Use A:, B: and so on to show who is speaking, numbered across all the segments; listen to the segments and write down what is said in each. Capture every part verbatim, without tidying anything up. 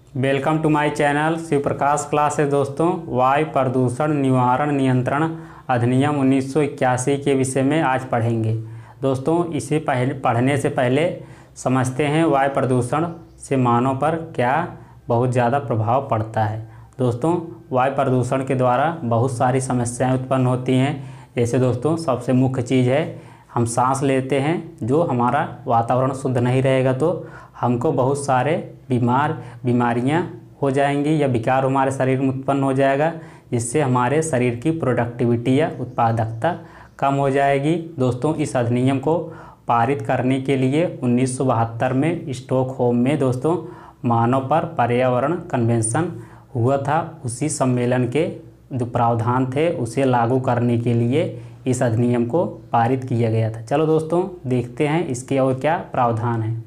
A: Welcome to my channel Shiv Prakash classes. दोस्तों, वायु प्रदूषण निवारण नियंत्रण अधिनियम उन्नीस सौ इक्यासी के विषय में आज पढ़ेंगे। दोस्तों, इसे पहले पढ़ने से पहले समझते हैं वायु प्रदूषण से मानव पर क्या बहुत ज़्यादा प्रभाव पड़ता है। दोस्तों, वायु प्रदूषण के द्वारा बहुत सारी समस्याएं उत्पन्न होती हैं। जैसे दोस्तों, सबसे मुख्य चीज़ है हम सांस लेते हैं, जो हमारा वातावरण शुद्ध नहीं रहेगा तो हमको बहुत सारे बीमार बीमारियां हो जाएंगी या विकार हमारे शरीर में उत्पन्न हो जाएगा, जिससे हमारे शरीर की प्रोडक्टिविटी या उत्पादकता कम हो जाएगी। दोस्तों, इस अधिनियम को पारित करने के लिए उन्नीस सौ बहत्तर में स्टॉकहोम में दोस्तों मानव पर पर्यावरण कन्वेंशन हुआ था। उसी सम्मेलन के जो प्रावधान थे उसे लागू करने के लिए इस अधिनियम को पारित किया गया था। चलो दोस्तों, देखते हैं इसके और क्या प्रावधान है।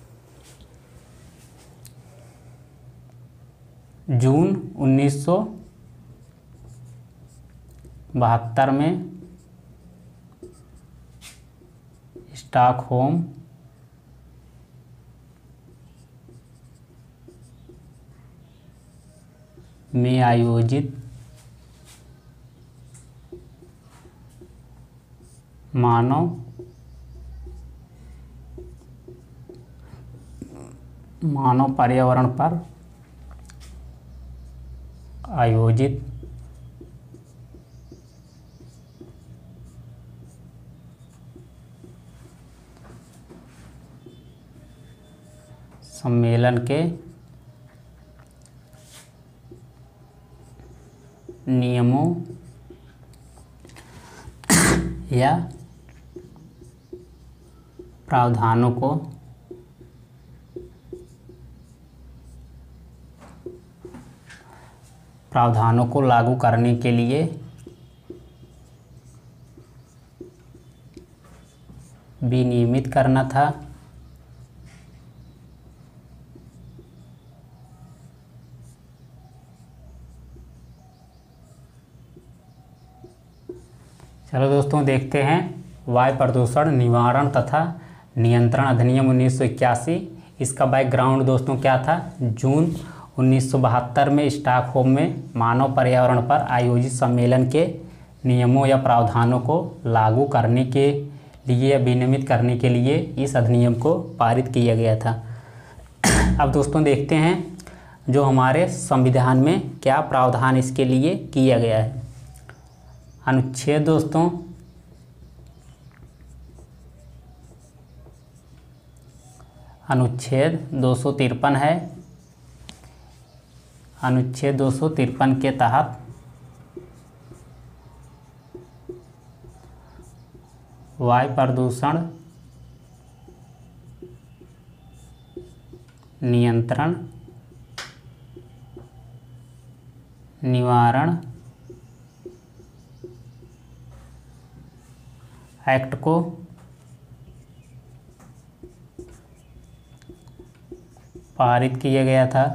A: जून उन्नीस सौ बहत्तर में स्टॉकहोम में आयोजित मानव मानव पर्यावरण पर आयोजित सम्मेलन के नियमों या प्रावधानों को प्रावधानों को लागू करने के लिए विनियमित करना था। चलो दोस्तों, देखते हैं वायु प्रदूषण निवारण तथा नियंत्रण अधिनियम उन्नीस सौ इक्यासी। इसका बैकग्राउंड दोस्तों क्या था? जून उन्नीस सौ बहत्तर में स्टॉकहोम में मानव पर्यावरण पर आयोजित सम्मेलन के नियमों या प्रावधानों को लागू करने के लिए या विनियमित करने के लिए इस अधिनियम को पारित किया गया था। अब दोस्तों देखते हैं जो हमारे संविधान में क्या प्रावधान इसके लिए किया गया है। अनुच्छेद दोस्तों अनुच्छेद दो सौ तिरपन है। अनुच्छेद दो सौ तिरपन के तहत वायु प्रदूषण नियंत्रण निवारण एक्ट को पारित किया गया था।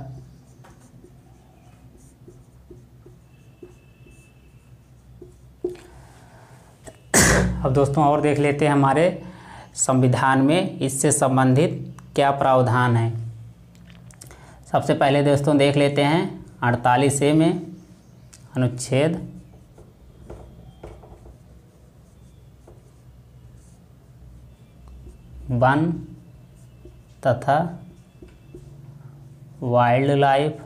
A: अब दोस्तों और देख लेते हैं हमारे संविधान में इससे संबंधित क्या प्रावधान है। सबसे पहले दोस्तों देख लेते हैं अड़तालीस ए में अनुच्छेद वन तथा वाइल्ड लाइफ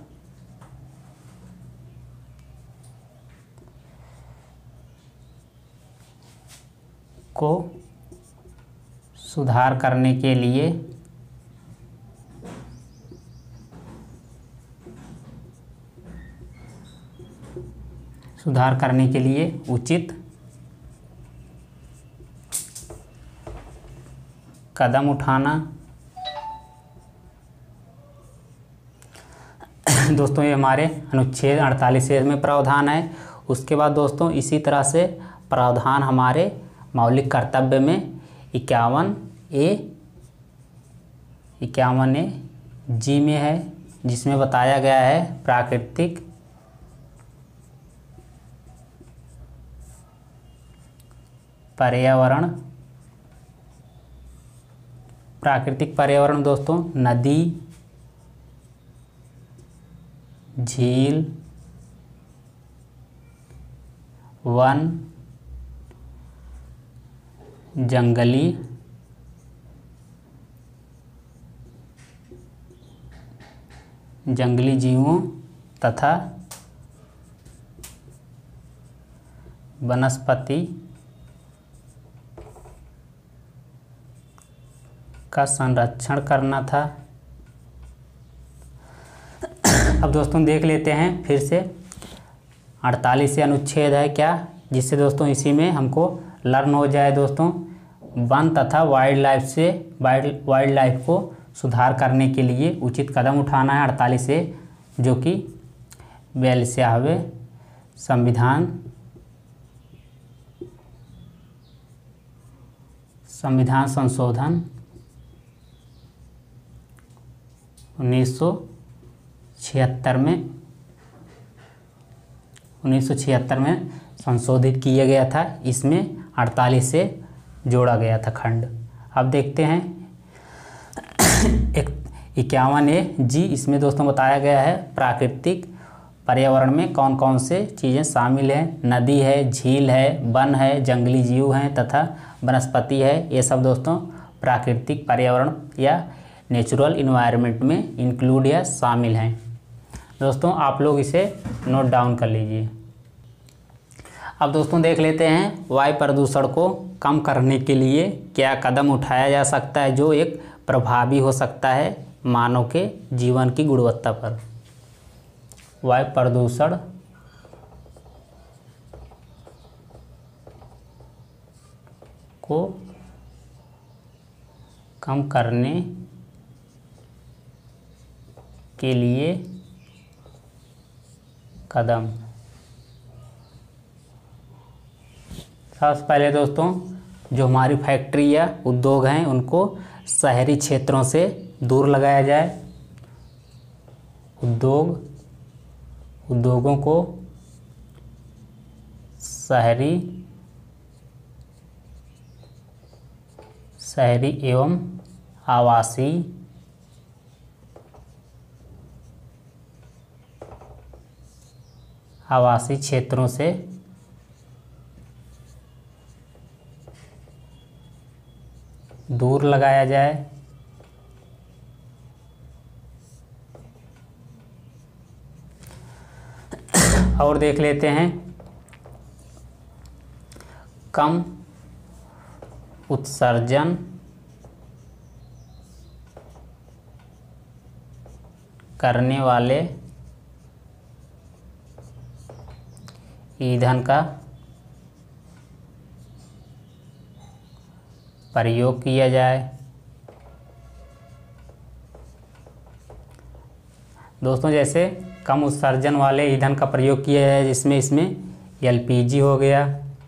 A: को सुधार करने के लिए सुधार करने के लिए उचित कदम उठाना। दोस्तों ये हमारे अनुच्छेद अड़तालीस में प्रावधान है। उसके बाद दोस्तों इसी तरह से प्रावधान हमारे मौलिक कर्तव्य में इक्यावन ए इक्यावन ए जी में है, जिसमें बताया गया है प्राकृतिक पर्यावरण प्राकृतिक पर्यावरण दोस्तों नदी, झील, वन, जंगली जंगली जीवों तथा वनस्पति का संरक्षण करना था। अब दोस्तों देख लेते हैं फिर से अड़तालीस से अनुच्छेद है क्या, जिससे दोस्तों इसी में हमको लर्न हो जाए दोस्तों वन तथा वाइल्ड लाइफ से वाइल्ड वाइल्ड लाइफ को सुधार करने के लिए उचित कदम उठाना है। अड़तालीस से जो कि बयालीसवें संविधान संविधान संशोधन उन्नीस सौ छिहत्तर में उन्नीस सौ छिहत्तर में संशोधित किया गया था। इसमें अड़तालीस से जोड़ा गया था खंड। अब देखते हैं एक इक्यावन ए जी, इसमें दोस्तों बताया गया है प्राकृतिक पर्यावरण में कौन कौन से चीज़ें शामिल हैं। नदी है, झील है, वन है, जंगली जीव हैं तथा वनस्पति है। ये सब दोस्तों प्राकृतिक पर्यावरण या नेचुरल इन्वायरमेंट में इंक्लूड या शामिल हैं। दोस्तों आप लोग इसे नोट डाउन कर लीजिए। अब दोस्तों देख लेते हैं वायु प्रदूषण को कम करने के लिए क्या कदम उठाया जा सकता है जो एक प्रभावी हो सकता है मानव के जीवन की गुणवत्ता पर। वायु प्रदूषण को कम करने के लिए कदम। सबसे पहले दोस्तों जो हमारी फैक्ट्री या उद्योग हैं उनको शहरी क्षेत्रों से दूर लगाया जाए। उद्योग उद्योगों को शहरी शहरी एवं आवासीय आवासीय क्षेत्रों से दूर लगाया जाए। और देख लेते हैं कम उत्सर्जन करने वाले ईंधन का प्रयोग किया जाए। दोस्तों जैसे कम उत्सर्जन वाले ईंधन का प्रयोग किया जाए जिसमें इसमें एल पी जी हो गया,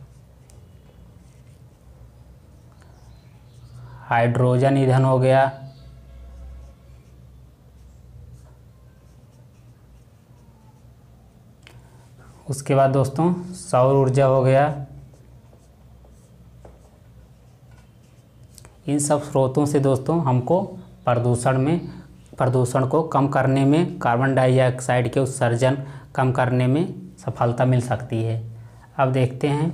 A: हाइड्रोजन ईंधन हो गया, उसके बाद दोस्तों सौर ऊर्जा हो गया। इन सब स्रोतों से दोस्तों हमको प्रदूषण में प्रदूषण को कम करने में, कार्बन डाइऑक्साइड के उत्सर्जन कम करने में सफलता मिल सकती है। अब देखते हैं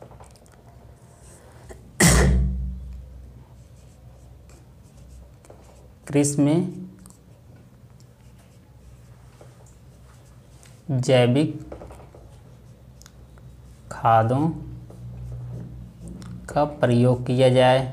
A: कृषि में जैविक खादों का प्रयोग किया जाए।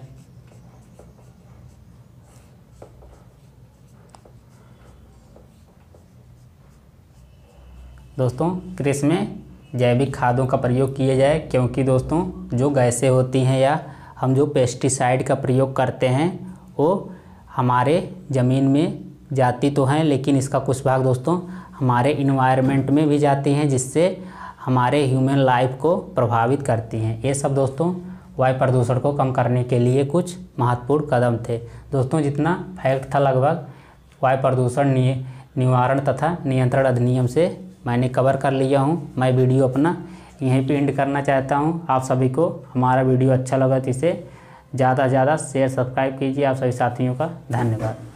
A: दोस्तों कृषि में जैविक खादों का प्रयोग किया जाए क्योंकि दोस्तों जो गैसें होती हैं या हम जो पेस्टिसाइड का प्रयोग करते हैं वो हमारे ज़मीन में जाती तो हैं लेकिन इसका कुछ भाग दोस्तों हमारे इन्वायरमेंट में भी जाती हैं जिससे हमारे ह्यूमन लाइफ को प्रभावित करती हैं। ये सब दोस्तों वायु प्रदूषण को कम करने के लिए कुछ महत्वपूर्ण कदम थे। दोस्तों जितना फैक्ट था लगभग वायु प्रदूषण निवारण तथा नियंत्रण अधिनियम से मैंने कवर कर लिया हूँ। मैं वीडियो अपना यहीं पे एंड करना चाहता हूँ। आप सभी को हमारा वीडियो अच्छा लगा तो इसे ज़्यादा से ज़्यादा शेयर सब्सक्राइब कीजिए। आप सभी साथियों का धन्यवाद।